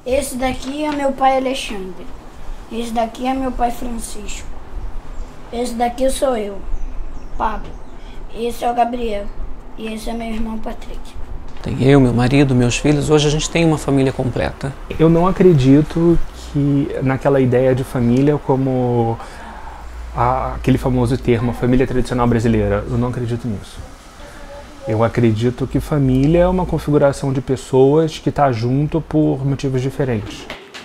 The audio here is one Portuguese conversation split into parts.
Esse daqui é meu pai Alexandre. Esse daqui é meu pai Francisco. Esse daqui sou eu, Pablo. Esse é o Gabriel. E esse é meu irmão Patrick. Tem eu, meu marido, meus filhos. Hoje a gente tem uma família completa. Eu não acredito que naquela ideia de família como aquele famoso termo, família tradicional brasileira. Eu não acredito nisso. Eu acredito que família é uma configuração de pessoas que está junto por motivos diferentes.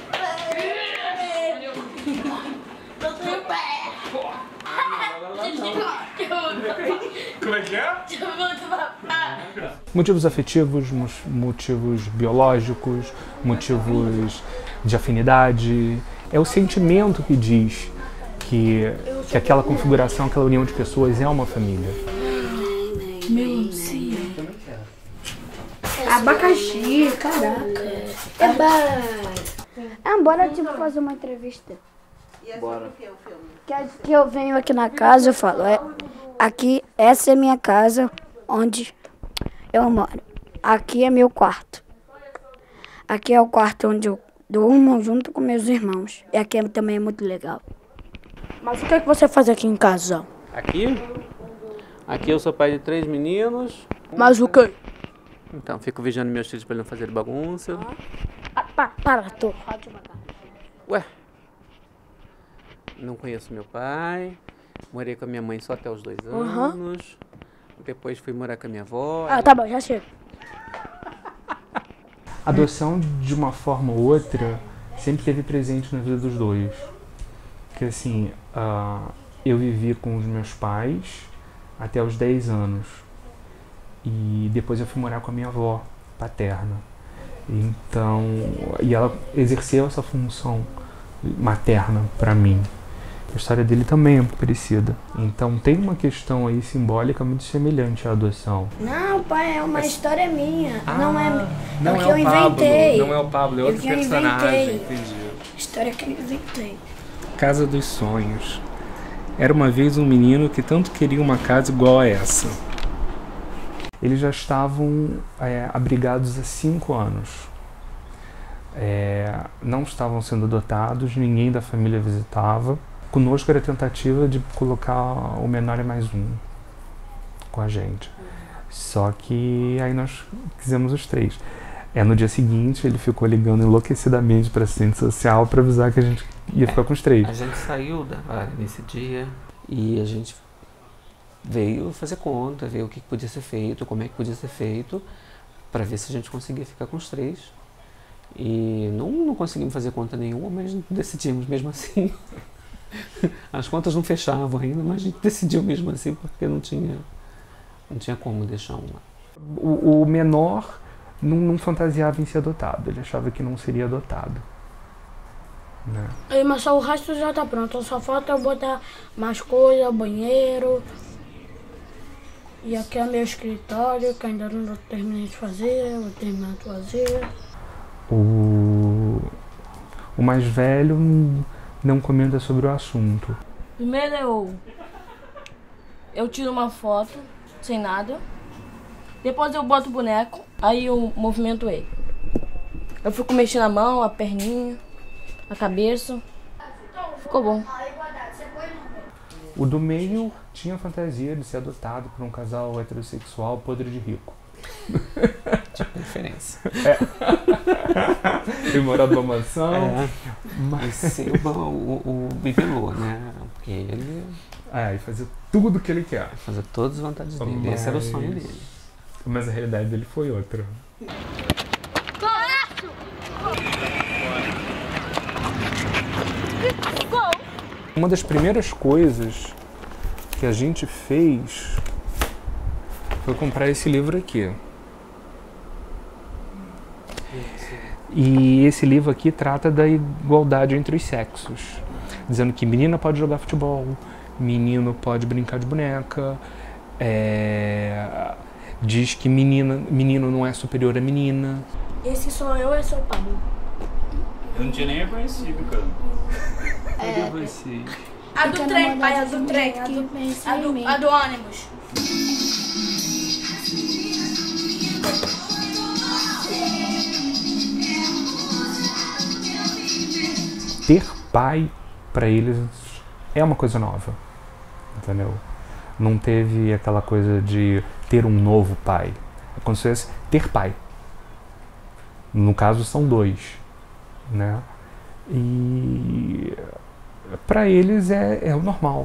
Como é que é? Motivos afetivos, motivos biológicos, motivos de afinidade. É o sentimento que diz que aquela configuração, aquela união de pessoas é uma família. Melancia. Abacaxi, caraca. Bora fazer uma entrevista. Bora. Que eu venho aqui na casa, eu falo, aqui, essa é minha casa, onde eu moro. Aqui é meu quarto. Aqui é o quarto onde eu durmo junto com meus irmãos. E aqui também é muito legal. Mas o que é que você faz aqui em casa? Aqui eu sou pai de 3 meninos. Mas o quê? Então, fico vigiando meus filhos para eles não fazerem bagunça. Para, tô. Pode devagar. Ué, não conheço meu pai. Morei com a minha mãe só até os 2 anos. Depois fui morar com a minha avó. Tá bom, já chega. A adoção, de uma forma ou outra, sempre esteve presente na vida dos dois. Porque assim, eu vivi com os meus pais até os 10 anos. E depois eu fui morar com a minha avó paterna. Então, e ela exerceu essa função materna para mim. A história dele também é parecida. Então tem uma questão aí simbólica muito semelhante à adoção. Não, pai, é uma história minha. Não é o que eu inventei. Não é o Pablo, é outro personagem. Entendi. História que eu inventei. Casa dos Sonhos. Era uma vez um menino que tanto queria uma casa igual a essa. Eles já estavam abrigados há 5 anos. Não estavam sendo adotados, ninguém da família visitava. Conosco era a tentativa de colocar o menor e mais um com a gente. Só que aí nós quisemos os 3. No dia seguinte ele ficou ligando enlouquecidamente para a assistente social para avisar que a gente ia ficar com os 3. A gente saiu da área nesse dia e a gente veio fazer conta, ver o que podia ser feito, como é que podia ser feito, para ver se a gente conseguia ficar com os 3. E não conseguimos fazer conta nenhuma, mas decidimos mesmo assim. As contas não fechavam ainda, mas a gente decidiu mesmo assim, porque não tinha como deixar um lá. O menor não fantasiava em ser adotado, ele achava que não seria adotado. Né? Mas só o resto já tá pronto, só falta eu botar mais coisa, banheiro. E aqui é meu escritório, que ainda não terminei de fazer, vou terminar de fazer. O mais velho não comenta sobre o assunto. Primeiro eu tiro uma foto, sem nada. Depois eu boto o boneco, aí eu movimento ele. Eu fico mexendo a mão, a perninha, a cabeça. Ficou bom. O do meio tinha fantasia de ser adotado por um casal heterossexual podre de rico. Tipo diferença. Ele morava numa mansão. Mas ser o bibelô, né? Porque ele... e fazer tudo o que ele quer. Fazer todas as vontades dele. Esse era o sonho dele. Mas a realidade dele foi outra. Uma das primeiras coisas que a gente fez foi comprar esse livro aqui. E esse livro aqui trata da igualdade entre os sexos, dizendo que menina pode jogar futebol, menino pode brincar de boneca, diz que menino não é superior a menina. Esse sou eu, esse é o Pablo. Eu não tinha nem reconhecido, cara. Cadê você? A do trem, pai, a do trem. A do ônibus. ser pai, para eles, é uma coisa nova, entendeu? Não teve aquela coisa de ter um novo pai. É como se fosse ter pai. No caso, são 2, né? E para eles é o normal.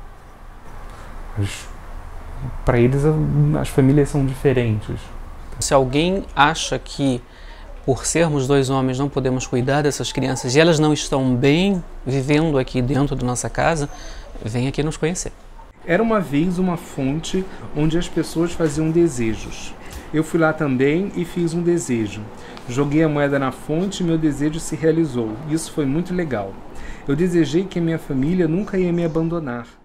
Para eles, as famílias são diferentes. Se alguém acha que, por sermos 2 homens, não podemos cuidar dessas crianças e elas não estão bem vivendo aqui dentro da nossa casa, vem aqui nos conhecer. Era uma vez uma fonte onde as pessoas faziam desejos. Eu fui lá também e fiz um desejo. Joguei a moeda na fonte e meu desejo se realizou. Isso foi muito legal. Eu desejei que a minha família nunca ia me abandonar.